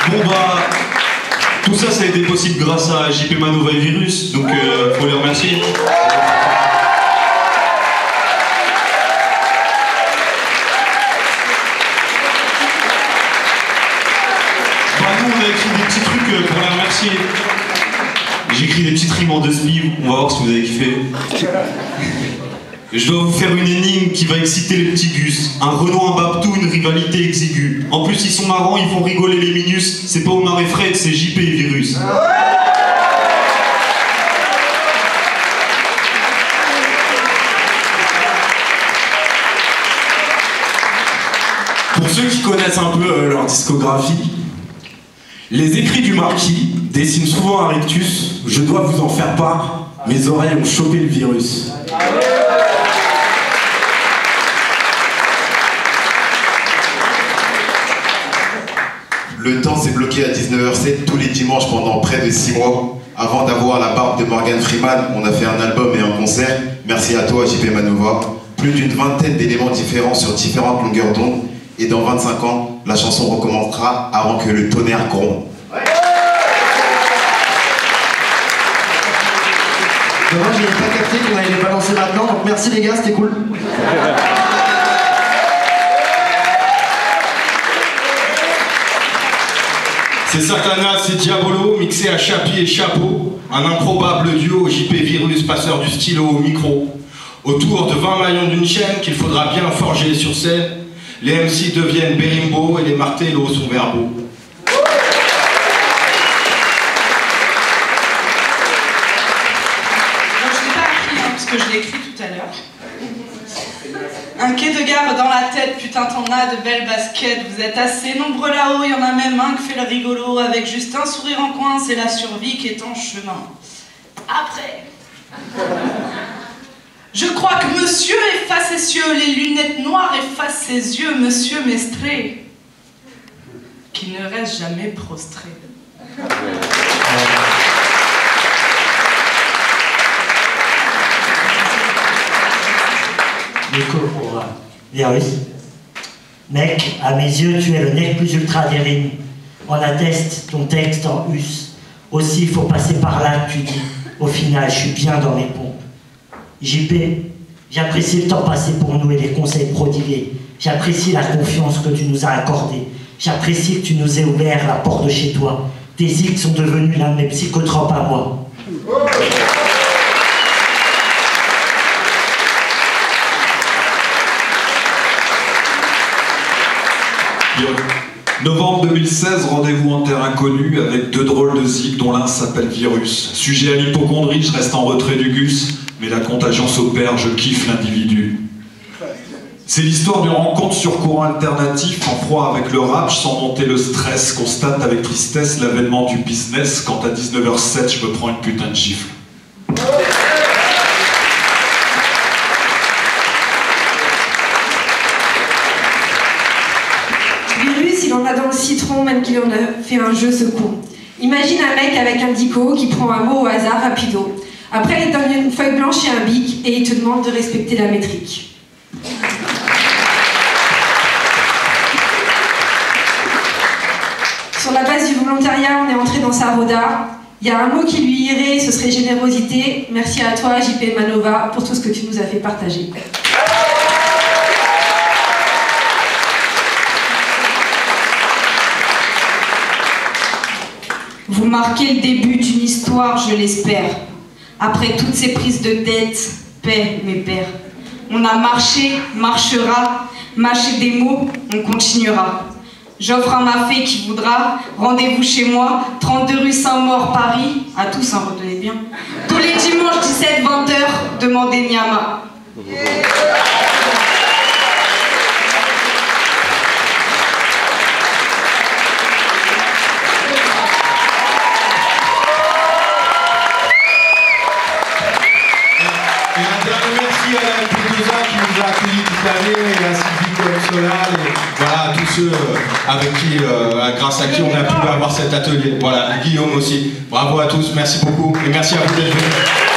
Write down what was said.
Bon bah, tout ça, ça a été possible grâce à JP Manova et Virus, donc faut les remercier. Nous, on a écrit des petits trucs pour les remercier. J'ai écrit des petites rimes en 2 spives, on va voir si vous avez kiffé. Je dois vous faire une énigme qui va exciter les petits gus. Un Renault, un Babtou, une rivalité exiguë. En plus, ils sont marrants, ils font rigoler les minus. C'est pas Omar et Fred, c'est JP et Virus. Pour ceux qui connaissent un peu leur discographie, les écrits du marquis dessinent souvent un rictus. Je dois vous en faire part, mes oreilles ont chopé le virus. Le temps s'est bloqué à 19h07 tous les dimanches pendant près de 6 mois. Avant d'avoir la barbe de Morgan Freeman, on a fait un album et un concert. Merci à toi, JP Manova. Plus d'une vingtaine d'éléments différents sur différentes longueurs d'onde. Et dans 25 ans, la chanson recommencera avant que le tonnerre gronde. Dommage, j'avais pas capté qu'on allait les balancer maintenant, donc merci les gars, c'était cool. C'est Satana, c'est Diabolo, mixé à Chapi et Chapeau. Un improbable duo, JP Virus, passeur du stylo au micro. Autour de 20 maillons d'une chaîne qu'il faudra bien forger sur scène, les MC deviennent Berimbo et les martellos sont verbaux. Que je l'ai écrit tout à l'heure. Un quai de gare dans la tête, putain t'en as de belles baskets. Vous êtes assez nombreux là-haut, il y en a même un qui fait le rigolo. Avec juste un sourire en coin, c'est la survie qui est en chemin. Après, je crois que monsieur est facétieux, les lunettes noires effacent ses yeux. Monsieur Mestré, qui ne reste jamais prostré. Nico pour Virus. Mec, à mes yeux, tu es le nec plus ultra des rimes. On atteste ton texte en us. Aussi, il faut passer par là, tu dis. Au final, je suis bien dans mes pompes. JP, j'apprécie le temps passé pour nous et les conseils prodigués. J'apprécie la confiance que tu nous as accordée. J'apprécie que tu nous aies ouvert la porte de chez toi. Tes X sont devenus l'un de mes psychotropes à moi. Novembre 2016, rendez-vous en terre inconnue avec 2 drôles de zik dont l'un s'appelle Virus. Sujet à l'hypocondrie, je reste en retrait du gus, mais la contagion s'opère, je kiffe l'individu. C'est l'histoire d'une rencontre sur courant alternatif, en froid avec le rap, sans monter le stress, constate avec tristesse l'avènement du business, quand à 19h07 je me prends une putain de gifle. Il en a dans le citron, même qu'il en a fait un jeu ce con. Imagine un mec avec un dico qui prend un mot au hasard rapido. Après, il te donne une feuille blanche et un bic et il te demande de respecter la métrique. Sur la base du volontariat, on est entré dans sa roda. Il y a un mot qui lui irait, ce serait générosité. Merci à toi, JP Manova, pour tout ce que tu nous as fait partager. Vous marquez le début d'une histoire, je l'espère. Après toutes ces prises de tête, paix, mes pères. On a marché, marchera, mâché des mots, on continuera. J'offre à ma fée qui voudra, rendez-vous chez moi, 32 rue Saint-Maur, Paris, à tous, hein, retenez bien. Tous les dimanches, 17-20h, demandez Nyama. Merci à la MP2A qui nous a accueillis toute l'année, et à Sylvie Solal, et voilà, à tous ceux avec qui, grâce à qui on a pu avoir cet atelier. Voilà, Guillaume aussi. Bravo à tous, merci beaucoup, et merci à vous d'être venus.